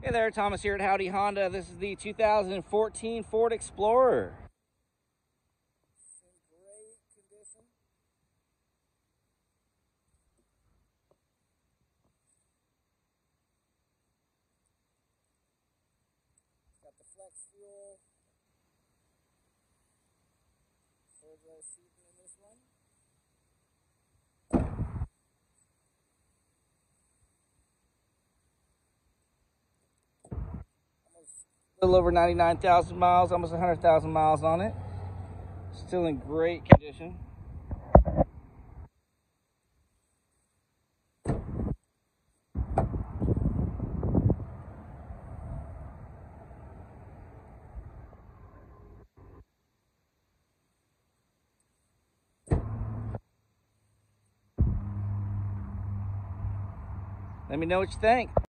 Hey there, Thomas here at Howdy Honda. This is the 2014 Ford Explorer. It's in great condition. It's got the flex fuel, third row seating in this one. A little over 99,000 miles, almost 100,000 miles on it. Still in great condition. Let me know what you think.